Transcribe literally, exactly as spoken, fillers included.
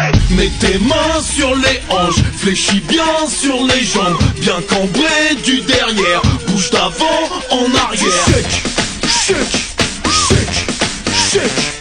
Mets tes mains sur les hanches, fléchis bien sur les jambes, bien cambré du derrière, bouge d'avant en arrière. Shake, shake, shake, shake.